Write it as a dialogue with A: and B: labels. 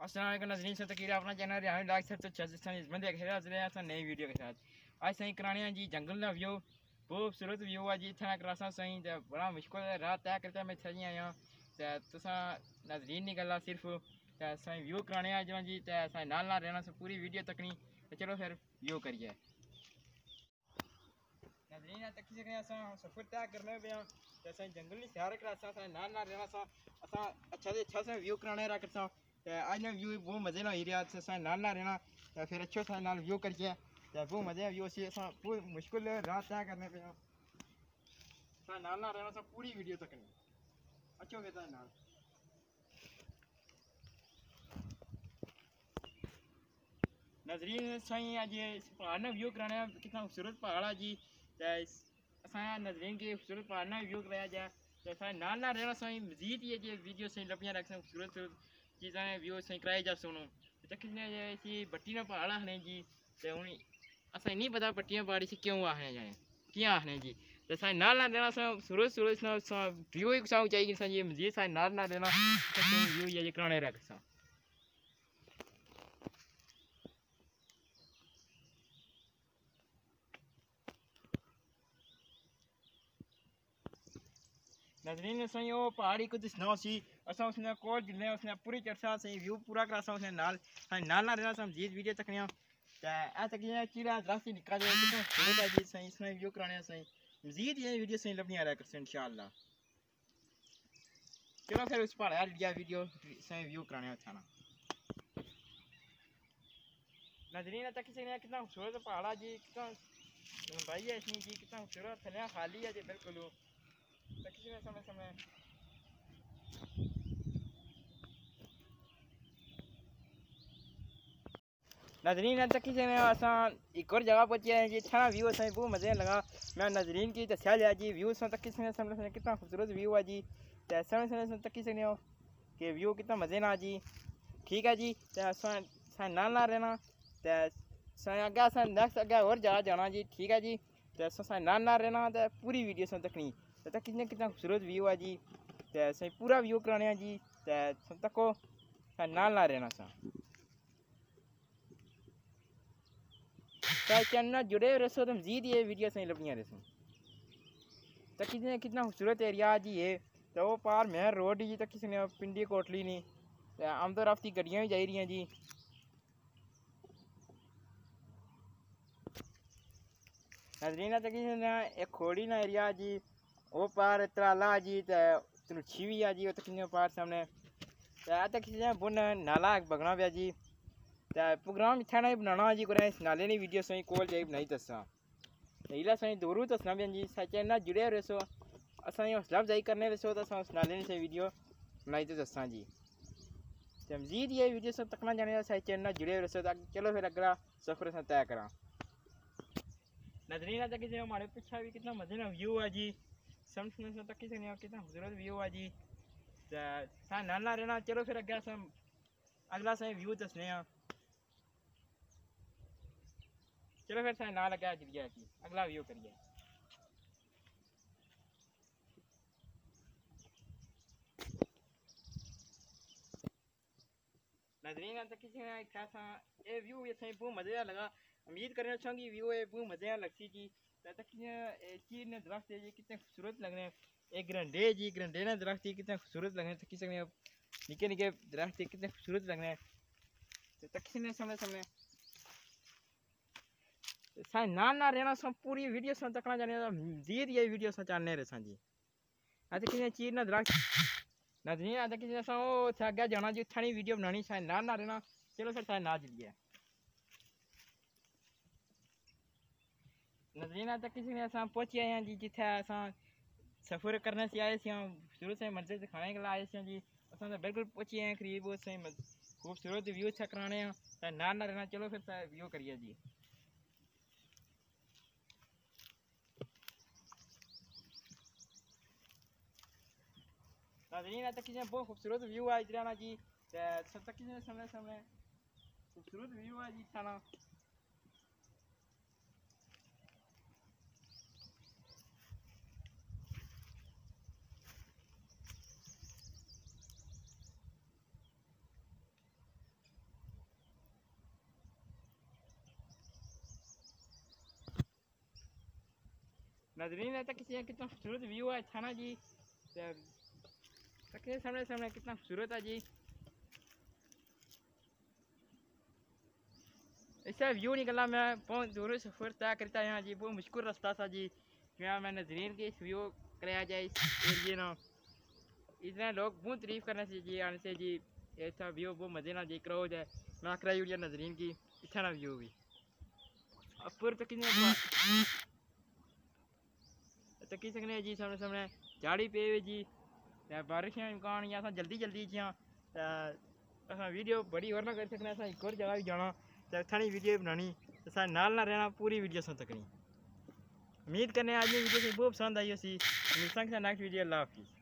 A: अस्सलाम वालेकुम नाज़रीन, से तकीर अपना चैनल रिहाई लाइक सर तो इस बंदे के हाजिर हैं असा नई वीडियो के साथ। आज सही कराने हैं जी जंगल का व्यू, बहुत खूबसूरत व्यू है जी। इतना करासा सही तो बड़ा मुश्किल है रात तय करता मैं सही आया तो तुसा नाज़रीन नहीं गला सिर्फ तो सही व्यू कराने आ जाओ जी। तो सही नाल नाल रहना पूरी वीडियो तकनी। तो चलो फिर व्यू करिए नाज़रीन। तक सफ़र तय करने पे तो सही जंगल नहीं सैर करासा सही नाल नाल रहना सा असा अच्छा से अच्छा व्यू कराने रखता। तो आज ना व्यू बहुत मज़े ना ही रहा असां नाल ना रहना तो फिर अच्छे से नाल व्यू करिए तो बहुत मज़े व्यू से असां बहुत मुश्किल रात तय करने पे असां नाल ना रहना पूरी वीडियो तक नहीं अच्छो के नाल नाज़रीन। साईं आज पहाड़ ना व्यू कराने कितना खूबसूरत पहाड़ है जी। तो असां नाज़रीन के खूबसूरत पहाड़ ना व्यू कराया जाए तो असां नाल ना रहना साईं मज़ीद ये जो वीडियो सही लभियां रख खूबसूरत चीज़ें व्यू सही कराई जा सुनो तो कितने बट्टी ना पहाड़ आखने जी। तो हूँ असें नहीं पता बट्टियां पहाड़ी से क्यों आखने जाए क्या आखने जी। तो साईं नाल ना रहना सूरज सूरज ना व्यू ही कुछ चाहिए ये मज़ीद साईं नाल ना रहना व्यू ये कराने रख सा। नाज़रीन सही वो पहाड़ी कुछ दिसना सी असा उसने कोल जिले उसने पूरी चर्चा सही व्यू पूरा करासा उसने नाल नाल ना रहना सही जीत वीडियो तक नहीं तो ऐ तक ये चीड़ा रास्ते निकाल दे कितना सुंदर है जी सही इसमें व्यू कराने सही मजीद ये वीडियो सही लभनी आ रहा है इंशाल्लाह। चलो फिर उस पहाड़ यार लिया वीडियो सही व्यू कराने अच्छा ना नाज़रीन तक किसी ने कितना खूबसूरत पहाड़ा जी कितना भाई है इसमें जी कितना खूबसूरत थले खाली है जी बिल्कुल तक किसी ने समय समय नाज़रीन तक किसी ने असा एक और जगह पहुंचे हैं जी इतना व्यू असें बहुत मज़े लगा। मैं नाज़रीन की दसिया लिया जी व्यू तक किसी ने समय कितना खूबसूरत व्यू है जी। तो समय समय तक किसी ने कि व्यू कितना मज़े ना जी ठीक है जी। तो असा नाल ना रहना तो अगे अस नैक्सट अगे और जगह जाना जी ठीक है जी। तो असा नाल ना रहना तो पूरी वीडियो से तकनी तो तक कितना खूबसूरत व्यू है जी। तो सही पूरा व्यू कराने जी तो तको नाल ना रहना सा चैनल जुड़े रहो तो मजीद ये वीडियो सही लभनिया रहो तो कितना खूबसूरत एरिया जी ये। तो वो पार मेहर रोड जी तो किसी ने पिंडी कोटली नहीं तो आम तो रफ्ती गड्डियाँ भी जा रही हैं जी। नाज़रीन तो किसी ने एक खोड़ी ना एरिया जी वो पार तराला जी तो तलुछी भी है जी वो तो किसी पार सामने तो किसी ने बुन नाला बगना पिया जी। तो प्रोग्राम इतना ही बनाना जी कुछ इस नाले ने वीडियो सही कोल जाई बनाई दसा इला सही दूरू दसना पिया जी चैनल जुड़े रहो असा हौसला अफजाई करने रहो तो उस नाले से वीडियो बनाई तो दसा जी। तो मजीद ये वीडियो सब तकना जाने साइड चैनल जुड़े रहो तो चलो फिर अगला सफर से तय करा नाज़रीन तक हमारे पीछे भी कितना मजे ना व्यू है जी समझ तक कितना खूबसूरत व्यू है जी। तो नाला रहना चलो फिर अगे अगला सही व्यू दसने चलो फिर सही नाल अगे चलिए अगला व्यू करिए नाज़रीन तक किसी ने ऐसा ये व्यू ये सही बहुत मज़े लगा उम्मीद करना चाहूँगी व्यू ये बहुत मज़े लगती जी। तक चीर ने दरख्त है जी कितने खूबसूरत लग रहे हैं एक ग्रंडे जी ग्रंडे ने दरख्त कितने खूबसूरत लग रहे हैं किसी ने निके निके दरख्त कितने खूबसूरत लग रहे हैं। तो तक ने समय समय साइन नाल ना रहना सब पूरी वीडियो से तकना जाने मजीद ये वीडियो से चाहने रहे जी। अच्छा किसी चीज ना दरख्त नाज़रीन आता किसी वो आगे जाना जी उत्थानी वीडियो बनानी शायद ना रहना चलो फिर शायद ना चलिए नाज़रीन आता किसी ने पहुंचे आए हैं जी जिथे सफ़र करने से आए थे शुरू से मंजिल से खाने के लिए आए थे जी असा तो बिल्कुल पहुंचे हैं करीब से खूबसूरत व्यू अच्छा कराने ना रहना चलो फिर व्यू करिए जी। नाज़रीन आता किसी बहुत खूबसूरत व्यू है इधर जी सब तक किसी समय समय खूबसूरत व्यू है जी थाना नाज़रीन है किसी कितना खूबसूरत व्यू है अच्छा ना जी। तक सामने सामने कितना खूबसूरत है जी। ऐसा व्यू निकला मैं बहुत दूर सफ़र तय करता यहाँ जी। बहुत मुश्किल रास्ता था जी। मैं नाज़रीन के इस व्यू कराया जाए इस एरिए ना। इतना लोग बहुत तारीफ करने से जी आने से जी। ऐसा व्यू बहुत मज़े ना जी क्राउड है। मैं कराई हुई नाज़रीन की अच्छा ना व्यू भी अपर तक तकी सकने जी। सामने सामने झाड़ी पे हुई जी। बारिश का इम्कान या जल्दी जल्दी जी हाँ वीडियो बड़ी और ना कर सकना। एक और जगह भी जाना तो थानी वीडियो बनानी तो सारे नाल ना रहना पूरी वीडियो सुन तकनी। उम्मीद करने आज वीडियो से बहुत पसंद आई उसी नेक्स्ट वीडियो। अल्लाह हाफिज़।